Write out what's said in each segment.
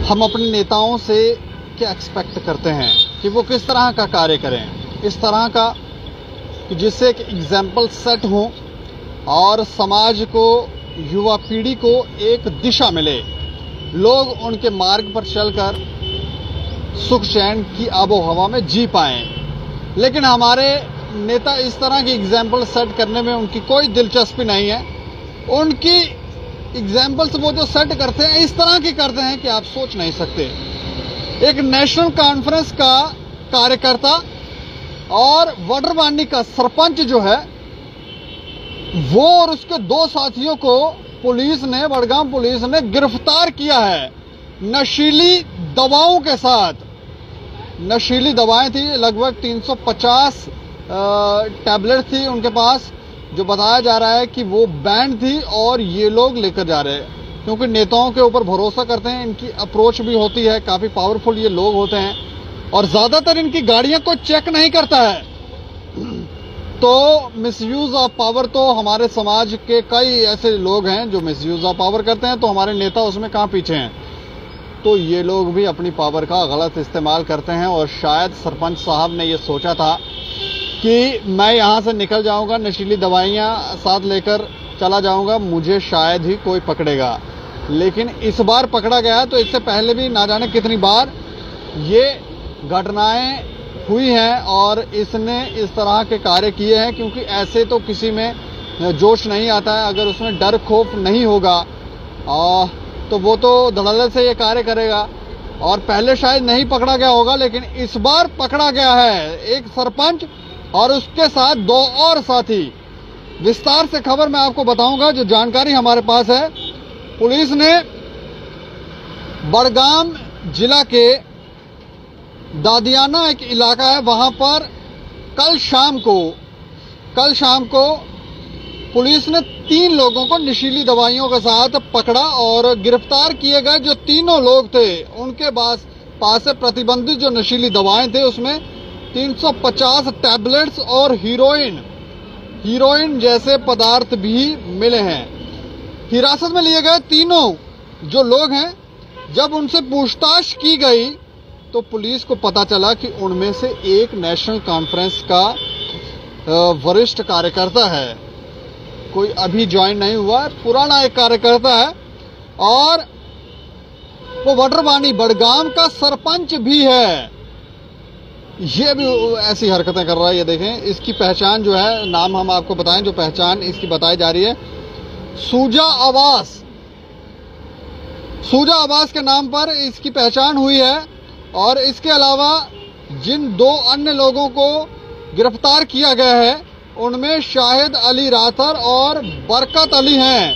हम अपने नेताओं से क्या एक्सपेक्ट करते हैं कि वो किस तरह का कार्य करें, इस तरह का कि जिससे एक एग्जाम्पल सेट हो और समाज को, युवा पीढ़ी को एक दिशा मिले, लोग उनके मार्ग पर चलकर सुख चैन की आबो हवा में जी पाएं। लेकिन हमारे नेता इस तरह की एग्जाम्पल सेट करने में उनकी कोई दिलचस्पी नहीं है। उनकी एग्जाम्पल्स वो जो सेट करते हैं इस तरह की करते हैं कि आप सोच नहीं सकते। एक नेशनल कॉन्फ्रेंस का कार्यकर्ता और वडरवानी का सरपंच जो है वो और उसके दो साथियों को पुलिस ने, बड़गाम पुलिस ने गिरफ्तार किया है नशीली दवाओं के साथ। नशीली दवाएं थी, लगभग 350 टैबलेट थी उनके पास, जो बताया जा रहा है कि वो बैंड थी और ये लोग लेकर जा रहे हैं। क्योंकि नेताओं के ऊपर भरोसा करते हैं, इनकी अप्रोच भी होती है, काफी पावरफुल ये लोग होते हैं और ज्यादातर इनकी गाड़ियां कोई चेक नहीं करता है। तो मिसयूज ऑफ पावर, तो हमारे समाज के कई ऐसे लोग हैं जो मिसयूज ऑफ पावर करते हैं, तो हमारे नेता उसमें कहां पीछे हैं। तो ये लोग भी अपनी पावर का गलत इस्तेमाल करते हैं और शायद सरपंच साहब ने ये सोचा था कि मैं यहां से निकल जाऊंगा, नशीली दवाइयां साथ लेकर चला जाऊंगा, मुझे शायद ही कोई पकड़ेगा। लेकिन इस बार पकड़ा गया, तो इससे पहले भी ना जाने कितनी बार ये घटनाएं हुई हैं और इसने इस तरह के कार्य किए हैं। क्योंकि ऐसे तो किसी में जोश नहीं आता है, अगर उसमें डर खौफ नहीं होगा तो वो तो धड़ल्ले से ये कार्य करेगा। और पहले शायद नहीं पकड़ा गया होगा, लेकिन इस बार पकड़ा गया है एक सरपंच और उसके साथ दो और साथी। विस्तार से खबर मैं आपको बताऊंगा जो जानकारी हमारे पास है। पुलिस ने बड़गाम जिला के दादियाना एक इलाका है, वहां पर कल शाम को पुलिस ने 3 लोगों को नशीली दवाइयों के साथ पकड़ा और गिरफ्तार किए गए। जो तीनों लोग थे उनके पास से प्रतिबंधित जो नशीली दवाएं थे उसमें 350 टैबलेट्स और हीरोइन जैसे पदार्थ भी मिले हैं। हिरासत में लिए गए तीनों जो लोग हैं, जब उनसे पूछताछ की गई तो पुलिस को पता चला कि उनमें से एक नेशनल कॉन्फ्रेंस का वरिष्ठ कार्यकर्ता है, कोई अभी ज्वाइन नहीं हुआ, पुराना एक कार्यकर्ता है और वो वडरवानी बड़गाम का सरपंच भी है। ये भी ऐसी हरकतें कर रहा है। ये देखें, इसकी पहचान जो है, नाम हम आपको बताएं, जो पहचान इसकी बताई जा रही है सूजा आवास के नाम पर इसकी पहचान हुई है। और इसके अलावा जिन 2 अन्य लोगों को गिरफ्तार किया गया है उनमें शाहिद अली राथर और बरकत अली हैं।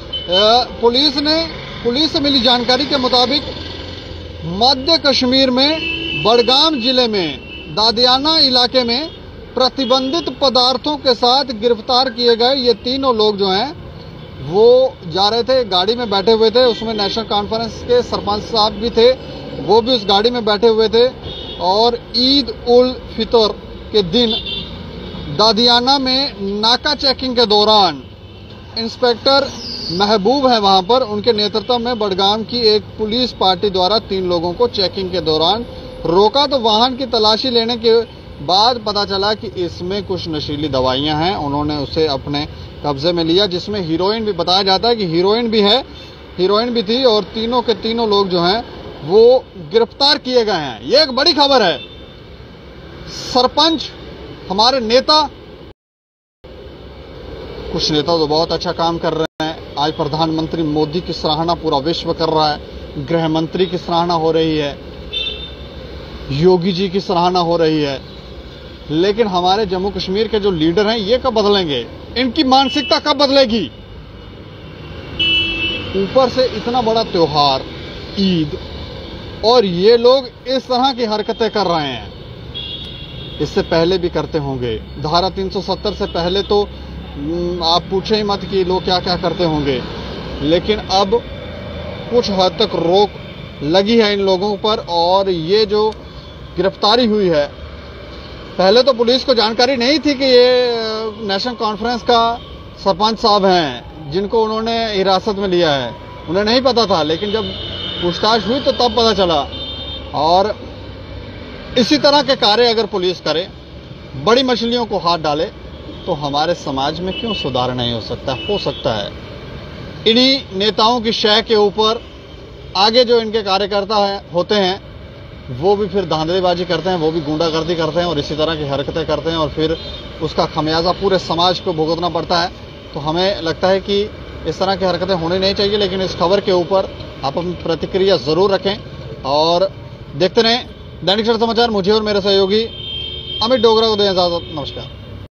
पुलिस से मिली जानकारी के मुताबिक मध्य कश्मीर में बड़गाम जिले में दादियाना इलाके में प्रतिबंधित पदार्थों के साथ गिरफ्तार किए गए ये तीनों लोग जो हैं वो जा रहे थे, गाड़ी में बैठे हुए थे। उसमें नेशनल कॉन्फ्रेंस के सरपंच साहब भी थे, वो भी उस गाड़ी में बैठे हुए थे। और ईद उल फितर के दिन दादियाना में नाका चेकिंग के दौरान इंस्पेक्टर महबूब है वहां पर, उनके नेतृत्व में बड़गाम की एक पुलिस पार्टी द्वारा 3 लोगों को चेकिंग के दौरान रोका। तो वाहन की तलाशी लेने के बाद पता चला कि इसमें कुछ नशीली दवाइयां हैं। उन्होंने उसे अपने कब्जे में लिया, जिसमें हीरोइन भी, बताया जाता है कि हीरोइन भी थी और तीनों के तीनों लोग जो हैं वो गिरफ्तार किए गए हैं। ये एक बड़ी खबर है। सरपंच, हमारे नेता, कुछ नेता तो बहुत अच्छा काम कर रहे हैं। आज प्रधानमंत्री मोदी की सराहना पूरा विश्व कर रहा है, गृह मंत्री की सराहना हो रही है, योगी जी की सराहना हो रही है। लेकिन हमारे जम्मू कश्मीर के जो लीडर हैं ये कब बदलेंगे? इनकी मानसिकता कब बदलेगी? ऊपर से इतना बड़ा त्योहार ईद और ये लोग इस तरह की हरकतें कर रहे हैं। इससे पहले भी करते होंगे। धारा 370 से पहले तो आप पूछे ही मत कि लोग क्या क्या करते होंगे। लेकिन अब कुछ हद तक रोक लगी है इन लोगों पर। और ये जो गिरफ्तारी हुई है, पहले तो पुलिस को जानकारी नहीं थी कि ये नेशनल कॉन्फ्रेंस का सरपंच साहब हैं जिनको उन्होंने हिरासत में लिया है, उन्हें नहीं पता था। लेकिन जब पूछताछ हुई तो तब पता चला। और इसी तरह के कार्य अगर पुलिस करे, बड़ी मछलियों को हाथ डाले, तो हमारे समाज में क्यों सुधार नहीं हो सकता? हो सकता है। इन्हीं नेताओं की शय के ऊपर आगे जो इनके कार्यकर्ता होते हैं वो भी फिर धांधलीबाजी करते हैं, वो भी गुंडागर्दी करते हैं और इसी तरह की हरकतें करते हैं और फिर उसका खमियाजा पूरे समाज को भुगतना पड़ता है। तो हमें लगता है कि इस तरह की हरकतें होनी नहीं चाहिए। लेकिन इस खबर के ऊपर आप अपनी प्रतिक्रिया जरूर रखें और देखते रहें दैनिक सवेरा समाचार। मुझे और मेरे सहयोगी अमित डोगरा को दें इजाजत। नमस्कार।